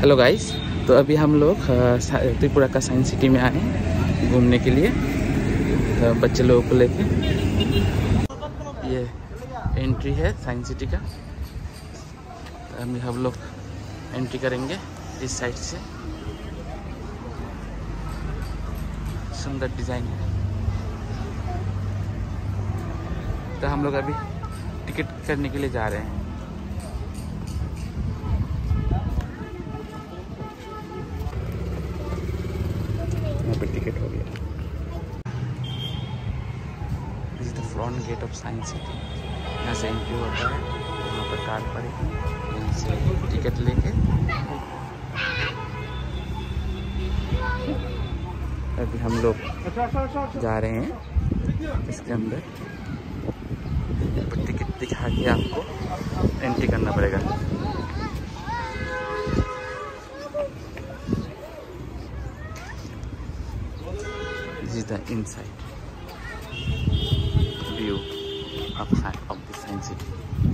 Hello guys, तो अभी हम लोग त्रिपुरा का साइंस सिटी में आए हैं घूमने के लिए, तो बच्चे लोगों को लेके। ये एंट्री है साइंस सिटी का। तो अभी हम लोग एंट्री करेंगे इस साइड से। सुंदर डिज़ाइन है। तो हम लोग अभी टिकट करने के लिए जा रहे हैं। टिकट हो गया। This is the front gate of science city. यहाँ से एंट्री होता है, यहाँ पर कार पड़ेगी, यहाँ से टिकट लेके अभी हम लोग जा रहे हैं इसके अंदर। टिकट दिखा के आपको एंट्री करना पड़ेगा। This is the inside view of the science city.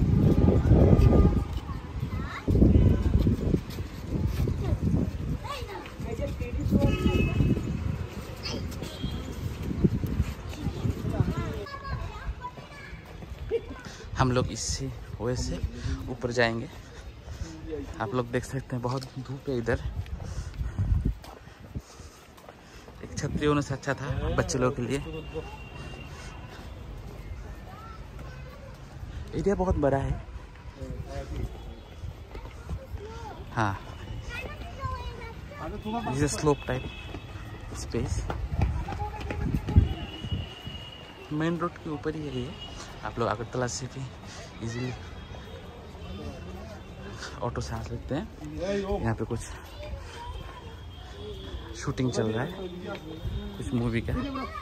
हम लोग इससे वैसे ऊपर जाएंगे। आप लोग देख सकते हैं बहुत धूप है इधर। छतरी होने से अच्छा था बच्चे लोगों के लिए। एरिया बहुत बड़ा है। हाँ, this is slope type space. Main road के ऊपर ही है ये। आप लोग अगरतला से भी इजीली ऑटो से आ सकते हैं। यहाँ पे कुछ शूटिंग चल रहा है कुछ मूवी का।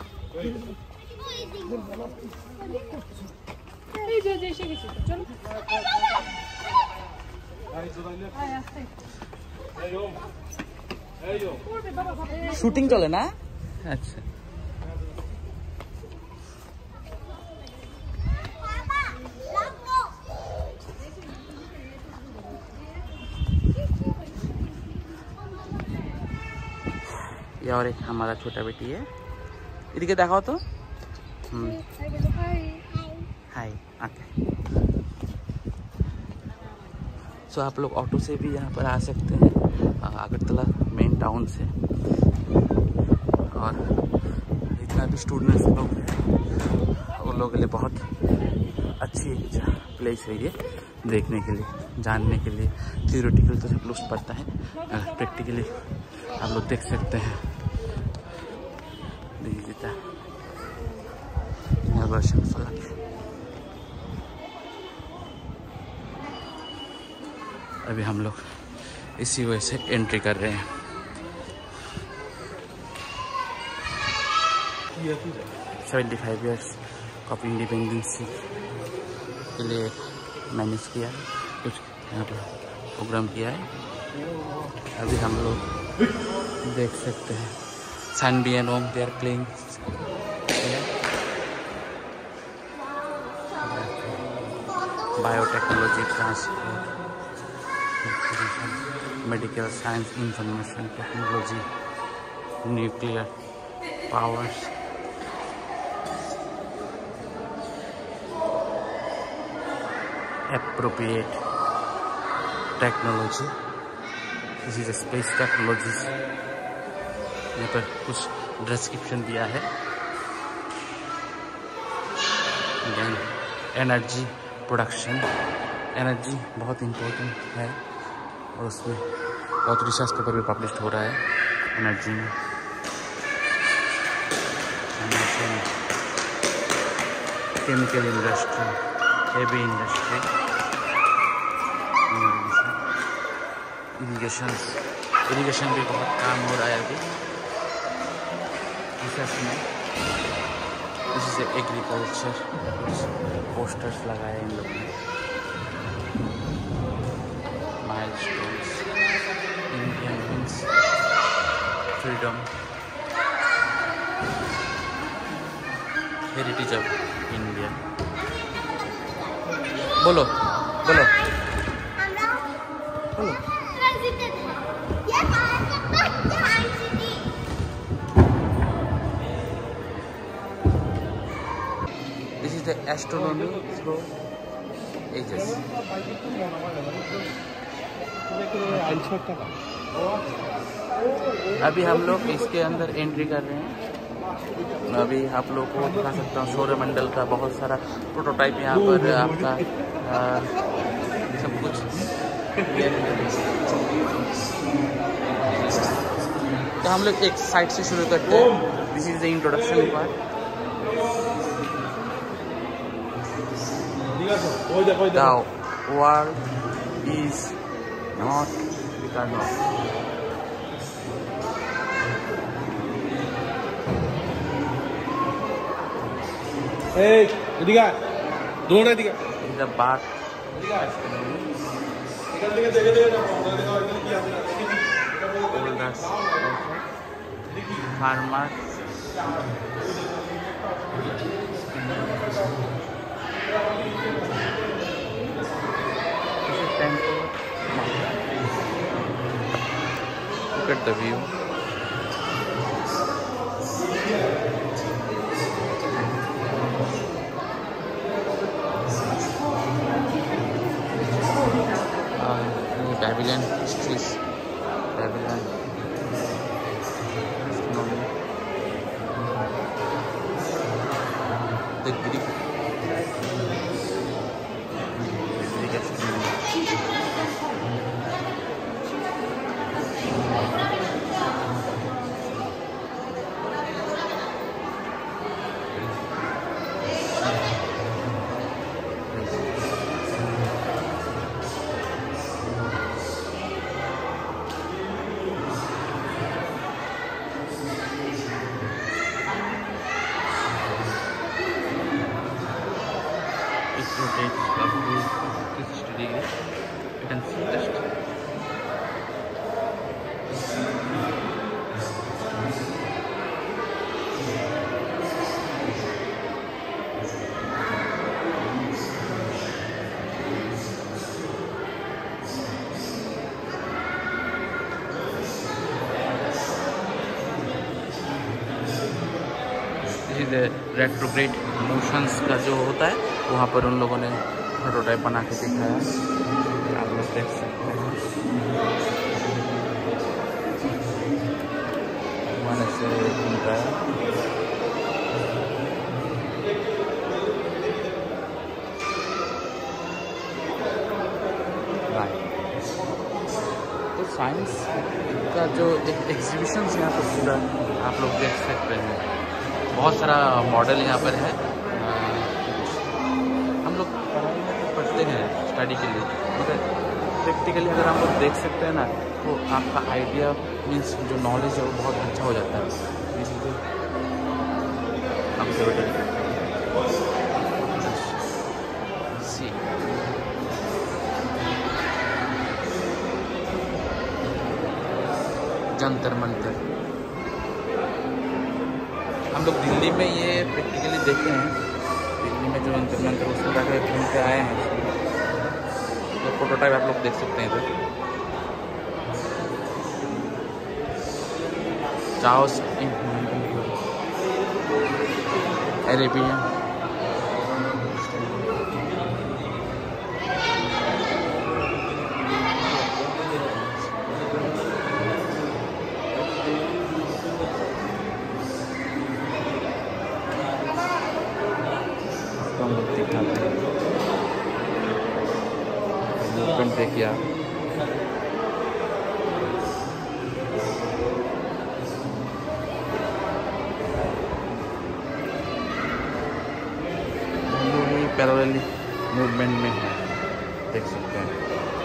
शूटिंग चले ना। अच्छा, ये और एक हमारा छोटा बेटी है। इधर के दिखाओ तो। हाय। ओके, सो आप लोग ऑटो से भी यहाँ पर आ सकते हैं अगरतला मेन टाउन से। और जितना भी स्टूडेंट्स लोग हैं उन लोगों के लिए बहुत अच्छी प्लेस है ये, देखने के लिए, जानने के लिए। थियोरेटिकल तो सब लोग पढ़ता है, प्रैक्टिकली आप लोग देख सकते हैं। फलक अभी हम लोग इसी वजह से एंट्री कर रहे हैं। 75 ईयर्स ऑफ इंडिपेंडेंसी के लिए मैनेज किया, कुछ यहाँ पर प्रोग्राम किया है। अभी हम लोग देख सकते हैं सनबी and Om they are playing. Biotechnology, transport, medical science, information technology, nuclear powers, appropriate technology. This is space technologies. यहाँ पर कुछ डिस्क्रिप्शन दिया है। एनर्जी प्रोडक्शन, एनर्जी बहुत इम्पोर्टेंट है और उसमें बहुत रिसर्च पेपर भी पब्लिश हो रहा है एनर्जी में। Chemical industry, heavy industry, irrigation भी बहुत काम हो रहा है अभी रिसर्च में। इसी से एग्रीकल्चर पोस्टर्स लगाए इन लोगों ने। Milestones, Indian means freedom, heritage of India. बोलो बोलो बोलो। the astronomy through ages. अभी हम लोग इसके अंदर एंट्री कर रहे हैं। अभी आप लोगों को दिखा सकता हूँ सौरमंडल का बहुत सारा प्रोटोटाइप यहाँ पर आपका सब कुछ। तो हम लोग एक साइड से शुरू करते हैं। This is the introduction part. The world is not eternal. Hey, diga. Dona diga. In the bath. Farmers. This is temple. Look at the view. Babylon histories. Babylon. The Greek. Rotates up to 360 degrees. You can see just this is the retrograde motions का जो होता है वहाँ पर उन लोगों ने prototype बना के दिखाया। आप लोग देख सकते हैं। मैंने से दिखाया। तो साइंस का जो एक एग्जीबिशन यहाँ पर पूरा आप लोग देख सकते हैं। बहुत सारा मॉडल यहाँ पर है। पढ़ते हैं स्टडी के लिए, मगर प्रैक्टिकली अगर हम लोग देख सकते हैं ना तो आपका आइडिया मीन्स जो नॉलेज है वो बहुत अच्छा हो जाता है। जंतर मंतर हम लोग दिल्ली में ये प्रैक्टिकली देखे हैं। दिल्ली में जो जंतर मंतर उसको जाकर घूम के आए हैं। तो प्रोटोटाइप आप लोग देख सकते हैं। इधर चाओस अरेबिया मूवमेंट देखिए आप। पैरेलल मूवमेंट में है, देख सकते हैं।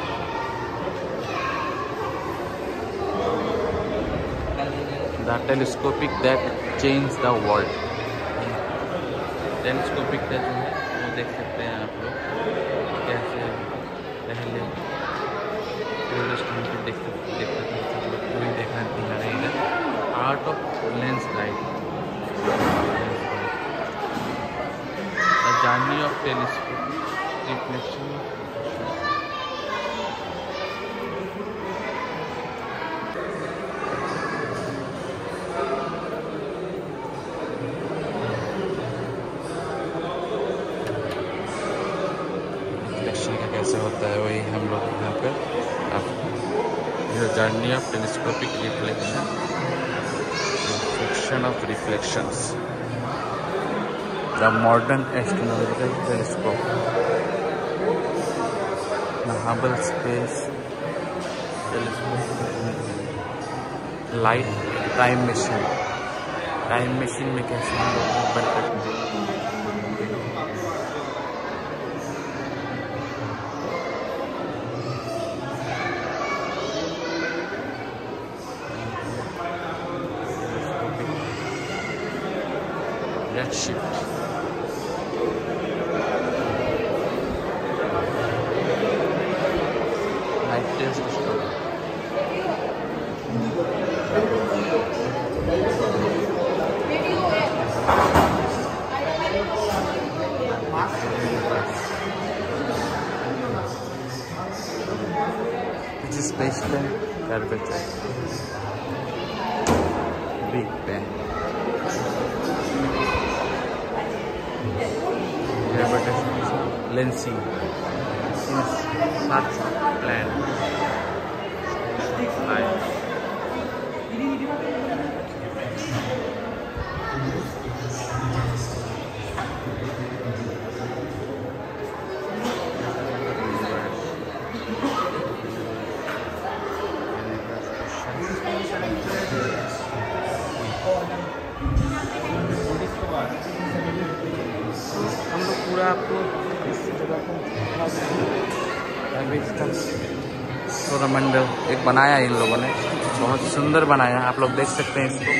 The telescopic that change the world. Telescopic का जो है वो देख सकते हैं आप लोग कैसे पहले देख सकते हैं। पूरी देखना दिखा रहे हैं। Art of lens light, the journey of telescopic reflection. होता है वही हम लोग यहाँ पर journey of telescopic reflection of reflections, the modern astronomical telescope, Hubble space telescope, light time machine में कैसे हम लोग बन सकते हैं। Redshift, light telescope, which is space time curvature, Big Bang, gravitational lensing, such plan, light, हम लोग पूरा आपको इस जगह को सौरमंडल एक बनाया इन लोगों ने, बहुत सुंदर बनाया, आप लोग देख सकते हैं इसको।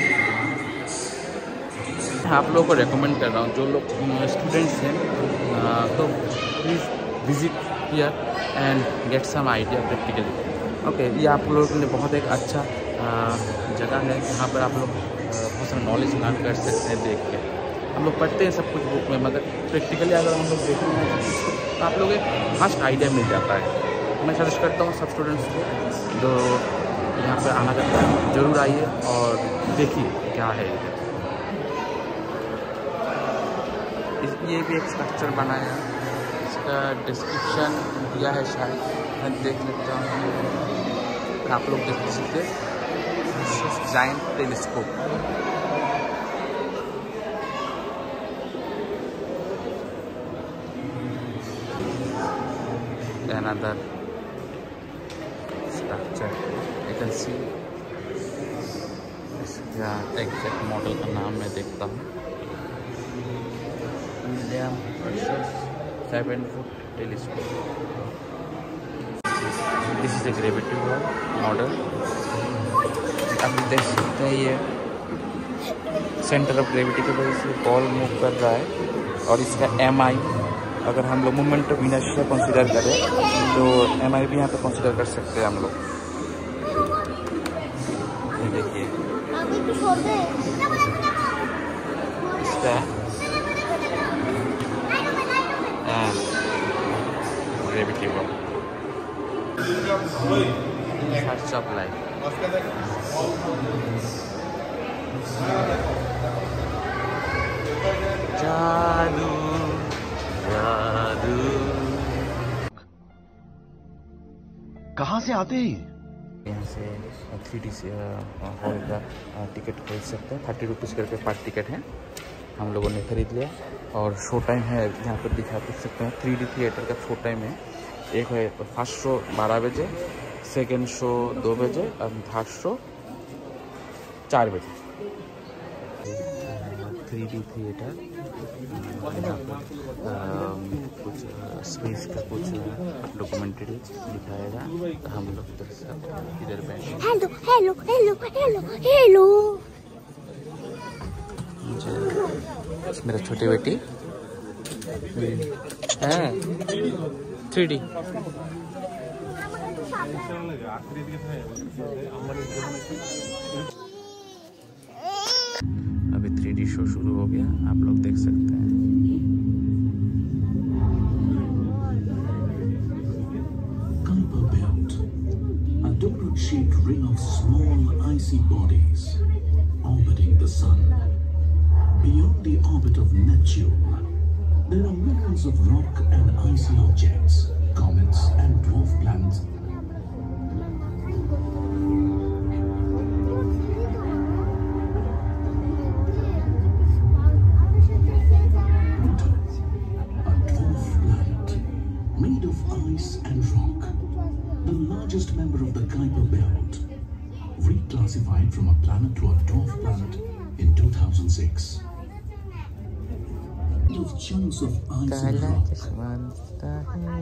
आप लोगों को रेकमेंड कर रहा हूँ, जो लोग स्टूडेंट्स हैं तो please visit here and get some idea practically. Okay, ये आप लोगों के लिए बहुत एक अच्छा जगह है जहाँ पर आप लोग बहुत सारा नॉलेज लर्न कर सकते हैं देख के। हम लोग पढ़ते हैं सब कुछ बुक में, मगर प्रैक्टिकली अगर हम लोग देखेंगे तो आप लोग एक फर्स्ट आइडिया मिल जाता है। मैं सजेस्ट करता हूँ सब स्टूडेंट्स को जो यहाँ पर आना चाहते हैं, ज़रूर आइए और देखिए क्या है। ये भी एक स्ट्रक्चर बनाया, इसका डिस्क्रिप्शन दिया है शायद, मैं देख लेता हूँ, आप लोग देख सकते हैं। Giant telescope, another structure, you can see इसका एग्जैक्ट मॉडल का नाम मैं देखता हूँ, medium versus 7 foot telescope. This is a gravity ball model, आप देख सकते हैं ये सेंटर ऑफ ग्रेविटी की वजह से बॉल मूव कर रहा है। और इसका MI, अगर हम लोग मोमेंट ऑफ इनर्शिया कंसीडर करें तो MI भी यहाँ पे कंसीडर कर सकते हैं हम लोग। ये देखिए इसका gravity ball, search of light, जादू जादू। कहाँ से आते हैं? यहाँ से 3D से हॉल का टिकट खरीद सकते हैं, 30 रुपीज़ करके पर टिकट है, हम लोगों ने खरीद लिया। और शो टाइम है यहाँ पर दिखा सकते हैं, 3D थिएटर का शो टाइम है। एक है फर्स्ट शो 12 बजे, सेकेंड शो 2 बजे और थर्ड शो 4 बजे। 3D थिएटर, यहाँ पर कुछ स्पेस का कुछ डॉक्यूमेंट्री दिखाएगा, हम लोग इधर बैठे। Hello hello hello hello hello, मेरा छोटी बेटी है 3D। अभी 3D शो शुरू हो गया, आप लोग देख सकते हैं। Kuiper Belt, a donut-shaped ring of small icy bodies orbiting the Sun. Beyond the orbit of Neptune, there are millions of rock and icy objects comets and dwarf planets. A dwarf planet made of ice and rock, the largest member of the Kuiper belt, reclassified from a planet to a dwarf planet in 2006. Of chunks of ice and rock.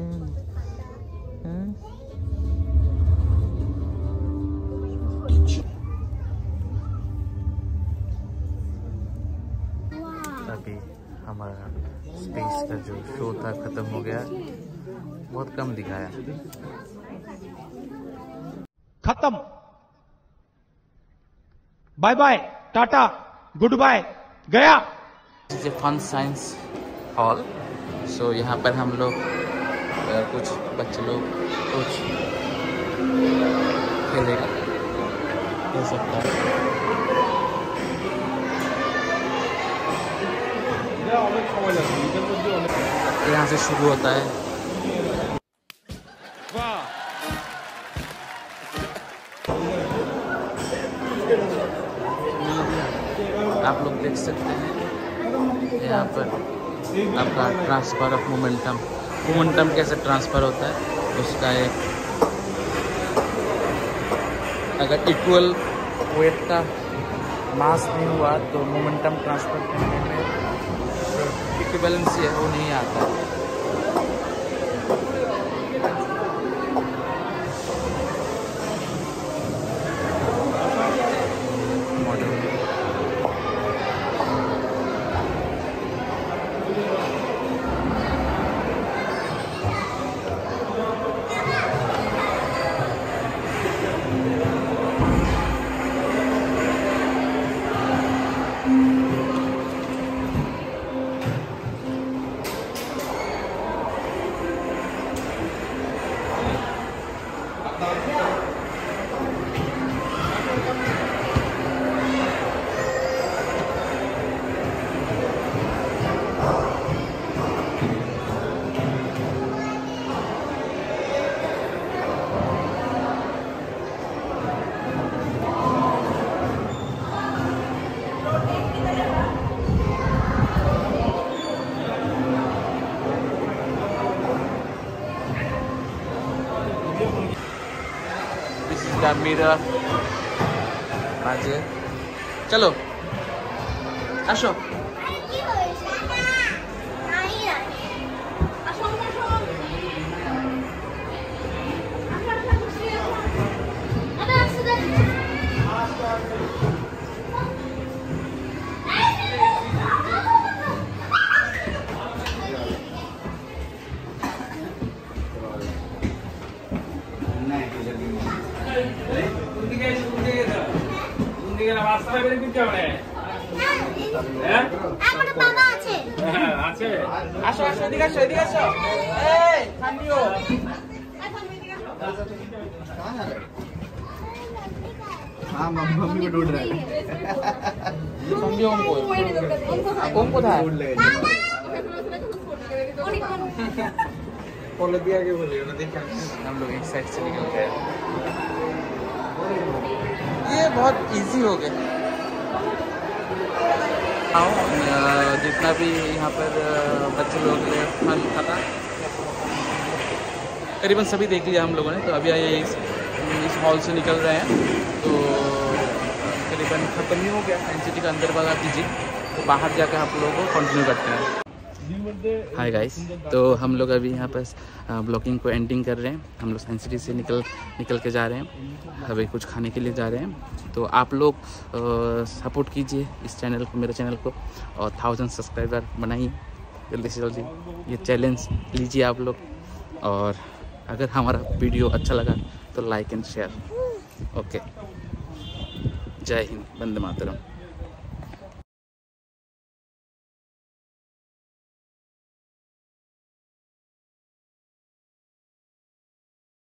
अभी हमारा space का जो show था खत्म हो गया, बहुत कम दिखाया। खत्म, बाय बाय, टाटा, गुड बाय, गया। This is a fun science hall. So यहाँ पर हम लोग कुछ बच्चे लोग कुछ खेलेगा, खेल सकता है। यहाँ से शुरू होता है। आप लोग देख सकते हैं यहाँ पर आपका ट्रांसफर ऑफ मोमेंटम कैसे ट्रांसफ़र होता है उसका एक, अगर इक्वल वेट का मास नहीं हुआ तो मोमेंटम ट्रांसफ़र करने में इक्विवेलेंसी है वो नहीं आता है। का मिरर बाजे चलो आसो मम्मी को ढूंढ रहा है। कौन था? हम लोग एक साइड से निकल गए। ये बहुत इजी हो गया। जितना भी यहाँ पर बच्चे लोग फन था करीबन सभी देख लिया हम लोगों ने। तो अभी आइए इस हॉल से निकल रहे हैं तो करीबन ख़त्म ही हो गया। साइंस सिटी का अंदर वाला कीजिए तो बाहर जाकर आप लोगों को कंटिन्यू करते हैं। हाय गाइस, तो हम लोग अभी यहाँ पर ब्लॉगिंग को एंडिंग कर रहे हैं। हम लोग साइंस सिटी से निकल के जा रहे हैं। अभी कुछ खाने के लिए जा रहे हैं। तो आप लोग सपोर्ट कीजिए इस चैनल को, मेरे चैनल को, और 1000 सब्सक्राइबर बनाइए जल्दी से जल्दी। ये चैलेंज लीजिए आप लोग। और अगर हमारा वीडियो अच्छा लगा तो लाइक एंड शेयर। ओके, जय हिंद, वंदे मातरम।